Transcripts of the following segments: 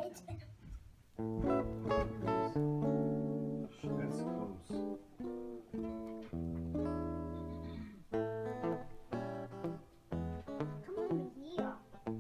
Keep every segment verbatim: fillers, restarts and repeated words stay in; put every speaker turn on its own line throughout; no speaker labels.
That's close.
Come over here.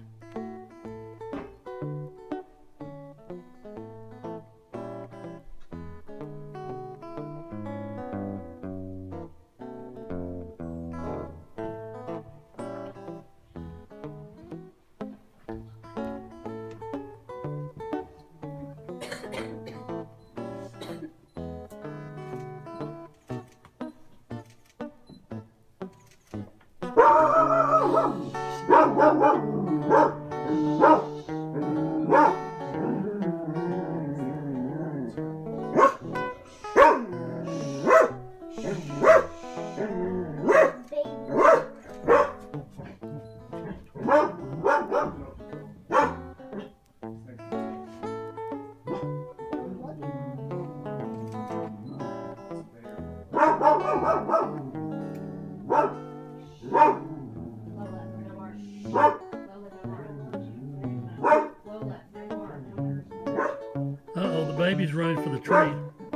Uh-oh, the baby's running for the tree.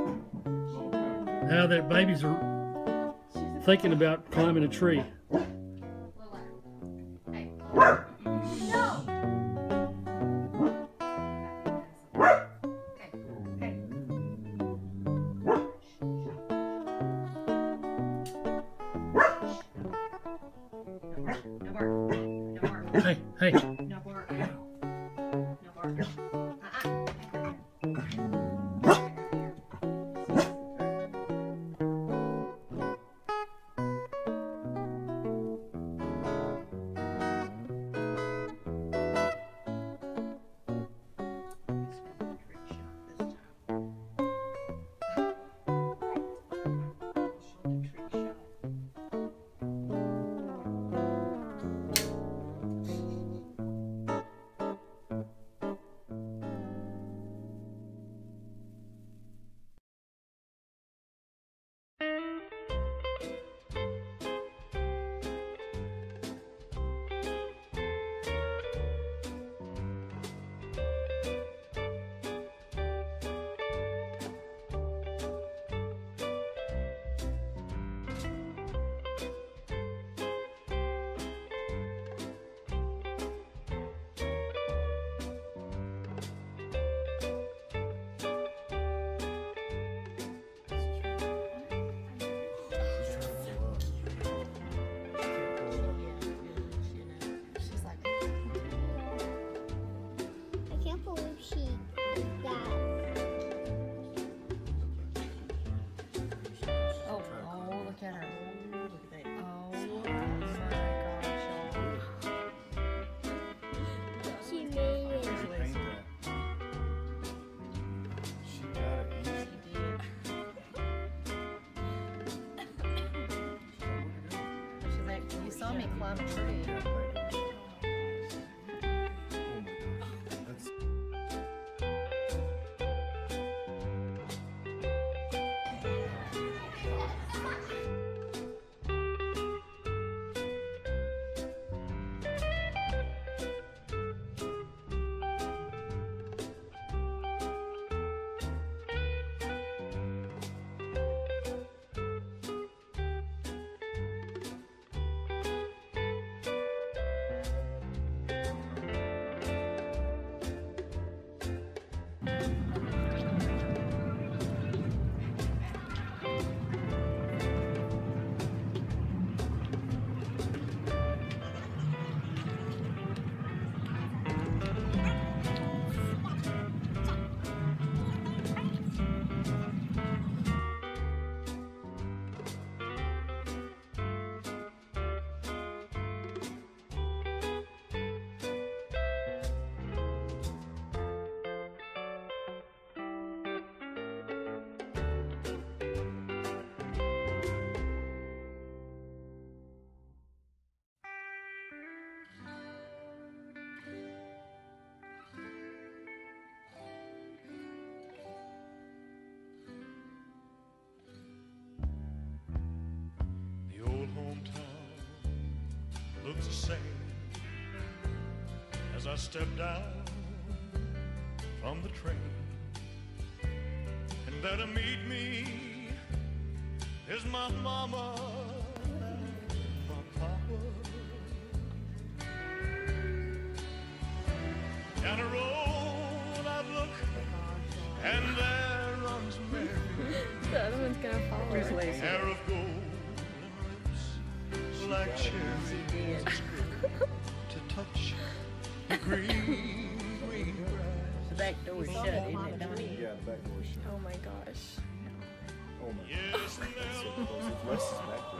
Now that babies are thinking about climbing a tree. Hey, hey.
No bark. No bark. Uh-uh. Saw me climb a tree.
Looks the same as I step down
from the train. And there to meet me is my mama and my papa. Down the road I look, and there runs Mary.
The other one's gonna follow
Where's
her.
Lacey?
Hair of gold and lips like cherries to touch the green, green grass.
The back door's shut, isn't it, Donnie?
Yeah, the back door shut.
Oh my gosh.
Oh my
Yes,
god.
Nell.
So close. If Wes is back